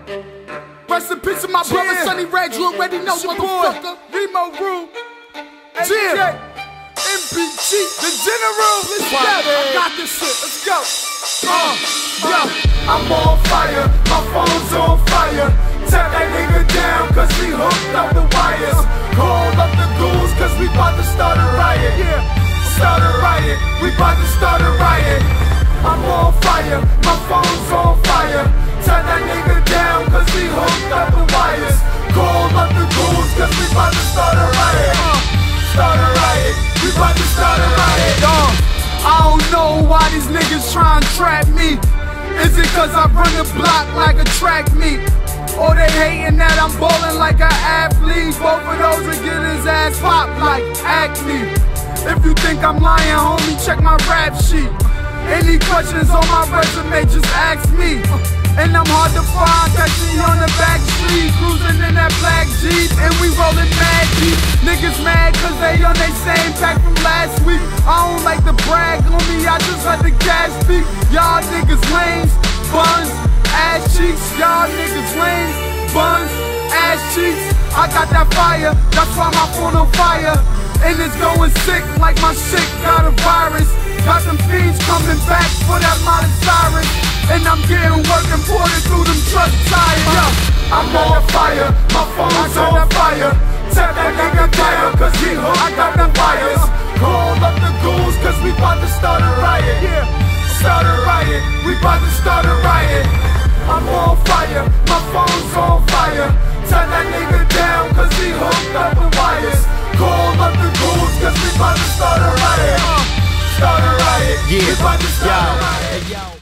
Rest in peace to my brother Sonny Red. You already know, motherfucker. Remo Rule. NBG, the General. Let's go. I got this shit. Let's go. I'm on fire, my phone's on fire. Tap that nigga down, cause we hooked up the wires. Call up the ghouls, cause we bout to start a riot. Start a riot, we bout to start a riot. I'm on fire, my phone's on fire. Tap that nigga down, cause we hooked up the wires. Call up the ghouls, cause we bout to start a riot. Start a riot, we bout to start a riot. I don't know why these niggas try and trap me. Is it cause I run the block like a track meet? Or they hating that I'm ballin' like an athlete? Both of those will get his ass popped like acne. If you think I'm lying, homie, check my rap sheet. Any questions on my resume, just ask me. And I'm hard to find, catch me on the back street, cruising in that black Jeep, and we rollin' mad deep. Niggas mad cause they on they same pack from last week. I don't like to brag on me, I just let the cash speak. Y'all niggas lames, buns, ass cheeks. Y'all niggas lames, buns, ass cheeks. I got that fire, that's why my phone on fire. And it's going sick like my shit got a virus. Got them fiends coming back for that Miley Cyrus. And I'm getting work imported through them truck tires. I'm on fire, my phone's on fire. Tap that nigga down, cause he hooked up the wires. Call up the ghouls, cause we bout to start a riot. Start a riot, we bout to start a riot. I'm on fire, my phone's on fire. Tap that nigga down, cause he hooked up the wires. Call up the ghouls, cause we bout to start a riot. Start a riot, we bout to start a riot.